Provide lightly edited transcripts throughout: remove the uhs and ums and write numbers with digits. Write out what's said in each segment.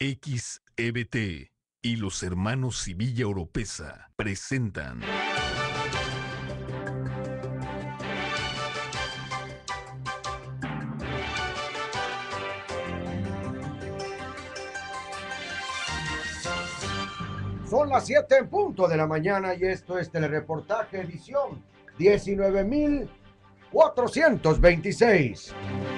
XEBT y los hermanos Sevilla Oropesa presentan Son las 7 en punto de la mañana y esto es Telereportaje edición 19.426.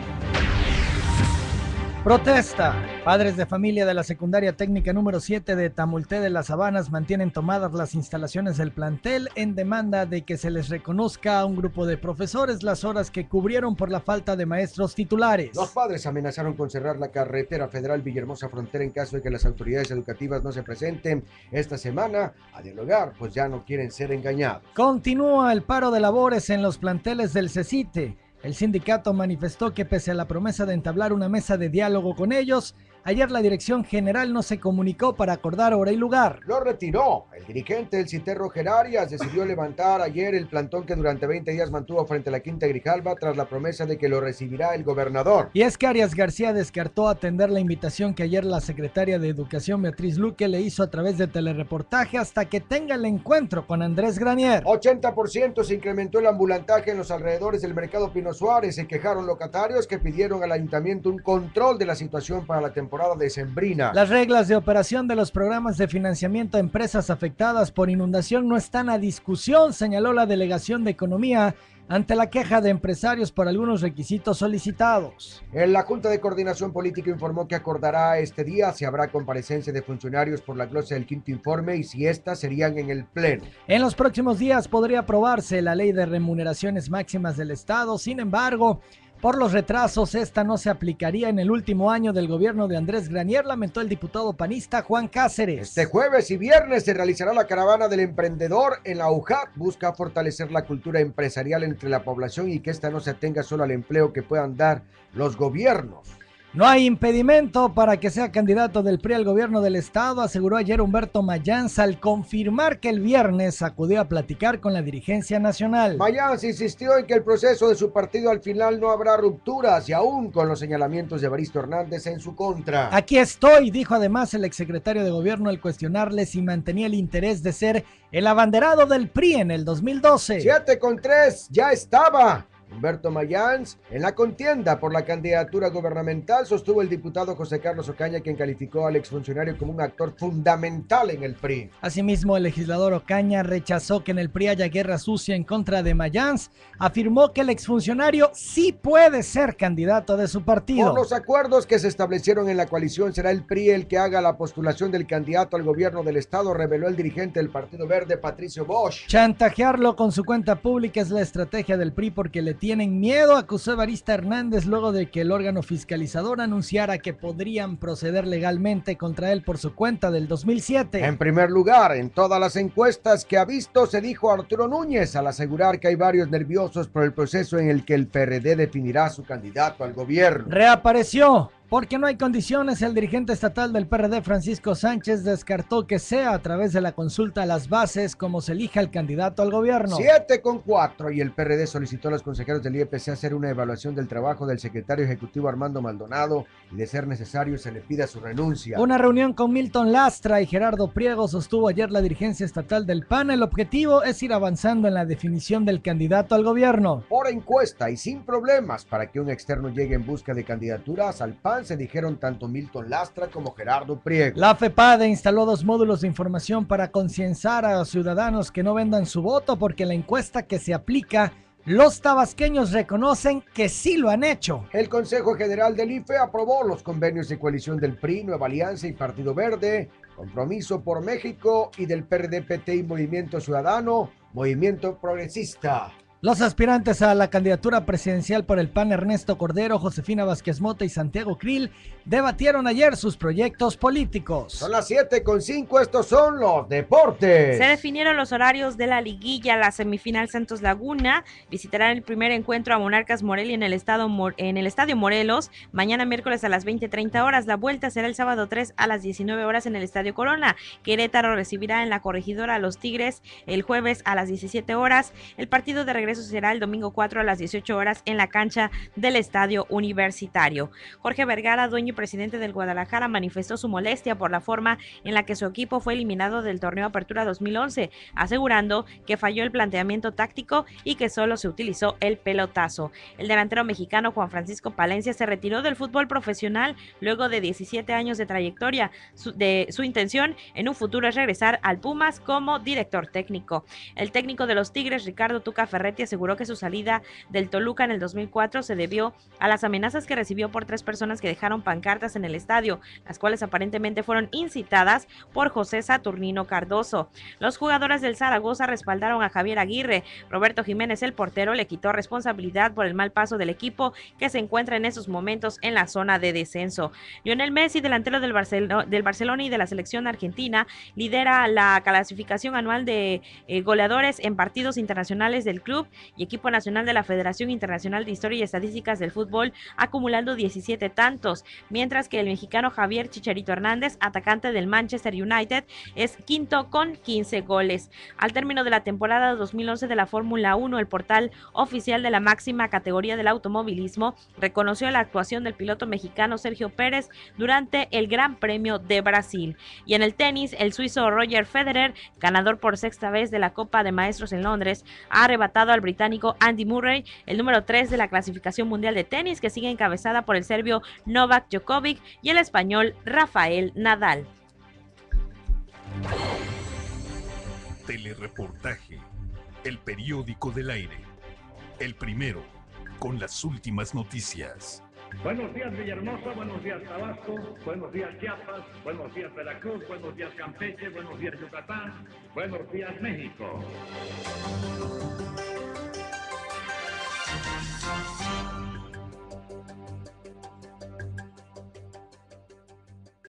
Protesta. Padres de familia de la secundaria técnica número 7 de Tamulté de las Sabanas mantienen tomadas las instalaciones del plantel en demanda de que se les reconozca a un grupo de profesores las horas que cubrieron por la falta de maestros titulares. Los padres amenazaron con cerrar la carretera federal Villahermosa Frontera en caso de que las autoridades educativas no se presenten esta semana a dialogar, pues ya no quieren ser engañados. Continúa el paro de labores en los planteles del CECITE. El sindicato manifestó que pese a la promesa de entablar una mesa de diálogo con ellos, ayer la dirección general no se comunicó para acordar hora y lugar. Lo retiró. El dirigente del CITE Roger Arias decidió levantar ayer el plantón que durante 20 días mantuvo frente a la Quinta Grijalba tras la promesa de que lo recibirá el gobernador. Y es que Arias García descartó atender la invitación que ayer la secretaria de Educación Beatriz Luque le hizo a través de Telereportaje hasta que tenga el encuentro con Andrés Granier. 80% se incrementó el ambulantaje en los alrededores del mercado Pino Suárez. Se quejaron locatarios que pidieron al ayuntamiento un control de la situación para la temporada decembrina. Las reglas de operación de los programas de financiamiento a empresas afectadas por inundación no están a discusión, señaló la Delegación de Economía ante la queja de empresarios por algunos requisitos solicitados. La Junta de Coordinación Política informó que acordará este día si habrá comparecencia de funcionarios por la glosa del quinto informe y si estas serían en el Pleno. En los próximos días podría aprobarse la ley de remuneraciones máximas del Estado, sin embargo, por los retrasos, esta no se aplicaría en el último año del gobierno de Andrés Granier, lamentó el diputado panista Juan Cáceres. Este jueves y viernes se realizará la caravana del emprendedor en la UJAT. Busca fortalecer la cultura empresarial entre la población y que esta no se atenga solo al empleo que puedan dar los gobiernos. No hay impedimento para que sea candidato del PRI al gobierno del estado, aseguró ayer Humberto Mayans al confirmar que el viernes acudió a platicar con la dirigencia nacional. Mayans insistió en que el proceso de su partido al final no habrá rupturas y aún con los señalamientos de Evaristo Hernández en su contra. Aquí estoy, dijo además el exsecretario de gobierno al cuestionarle si mantenía el interés de ser el abanderado del PRI en el 2012. 7-3, ya estaba. Humberto Mayans, en la contienda por la candidatura gubernamental, sostuvo el diputado José Carlos Ocaña, quien calificó al exfuncionario como un actor fundamental en el PRI. Asimismo, el legislador Ocaña rechazó que en el PRI haya guerra sucia en contra de Mayans, afirmó que el exfuncionario sí puede ser candidato de su partido. Por los acuerdos que se establecieron en la coalición, será el PRI el que haga la postulación del candidato al gobierno del estado, reveló el dirigente del Partido Verde, Patricio Bosch. Chantajearlo con su cuenta pública es la estrategia del PRI porque le tienen miedo, acusó Evaristo Hernández luego de que el órgano fiscalizador anunciara que podrían proceder legalmente contra él por su cuenta del 2007. En primer lugar, en todas las encuestas que ha visto, se dijo Arturo Núñez al asegurar que hay varios nerviosos por el proceso en el que el PRD definirá su candidato al gobierno. Reapareció. Porque no hay condiciones, el dirigente estatal del PRD, Francisco Sánchez, descartó que sea a través de la consulta a las bases como se elija el candidato al gobierno. 7-4 y el PRD solicitó a los consejeros del IEPC hacer una evaluación del trabajo del secretario ejecutivo Armando Maldonado y de ser necesario se le pida su renuncia. Una reunión con Milton Lastra y Gerardo Priego sostuvo ayer la dirigencia estatal del PAN. El objetivo es ir avanzando en la definición del candidato al gobierno. Por encuesta y sin problemas para que un externo llegue en busca de candidaturas al PAN, se dijeron tanto Milton Lastra como Gerardo Priego. La FEPADE instaló 2 módulos de información para concienciar a los ciudadanos que no vendan su voto porque la encuesta que se aplica, los tabasqueños reconocen que sí lo han hecho. El Consejo General del IFE aprobó los convenios de coalición del PRI, Nueva Alianza y Partido Verde, Compromiso por México y del PRD, PT y Movimiento Ciudadano, Movimiento Progresista. Los aspirantes a la candidatura presidencial por el PAN, Ernesto Cordero, Josefina Vázquez Mota y Santiago Krill, debatieron ayer sus proyectos políticos. Son las 7:05, estos son los deportes. Se definieron los horarios de la liguilla. La semifinal Santos Laguna visitarán el primer encuentro a Monarcas Morelia en el Estadio Morelos, mañana miércoles a las 20:30 horas. La vuelta será el sábado 3 a las 19 horas en el Estadio Corona. Querétaro recibirá en la Corregidora a los Tigres el jueves a las 17 horas. El partido de regreso será el domingo 4 a las 18 horas en la cancha del Estadio Universitario. Jorge Vergara, dueño y presidente del Guadalajara, manifestó su molestia por la forma en la que su equipo fue eliminado del torneo Apertura 2011, asegurando que falló el planteamiento táctico y que solo se utilizó el pelotazo. El delantero mexicano Juan Francisco Palencia se retiró del fútbol profesional luego de 17 años de trayectoria. Su intención en un futuro es regresar al Pumas como director técnico. El técnico de los Tigres, Ricardo Tuca Ferretti, aseguró que su salida del Toluca en el 2004 se debió a las amenazas que recibió por 3 personas que dejaron pancartas en el estadio, las cuales aparentemente fueron incitadas por José Saturnino Cardoso. Los jugadores del Zaragoza respaldaron a Javier Aguirre. Roberto Jiménez, el portero, le quitó responsabilidad por el mal paso del equipo que se encuentra en esos momentos en la zona de descenso. Lionel Messi, delantero del Barcelona y de la selección argentina, lidera la clasificación anual de goleadores en partidos internacionales del club y equipo nacional de la Federación Internacional de Historia y Estadísticas del Fútbol, acumulando 17 tantos, mientras que el mexicano Javier Chicharito Hernández, atacante del Manchester United, es quinto con 15 goles. Al término de la temporada 2011 de la Fórmula 1, el portal oficial de la máxima categoría del automovilismo reconoció la actuación del piloto mexicano Sergio Pérez durante el Gran Premio de Brasil. Y en el tenis, el suizo Roger Federer, ganador por 6ª vez de la Copa de Maestros en Londres, ha arrebatado al británico Andy Murray el número 3 de la clasificación mundial de tenis, que sigue encabezada por el serbio Novak Djokovic y el español Rafael Nadal. Telereportaje, el periódico del aire, el primero con las últimas noticias. Buenos días Villahermosa, buenos días Tabasco, buenos días Chiapas, buenos días Veracruz, buenos días Campeche, buenos días Yucatán, buenos días México.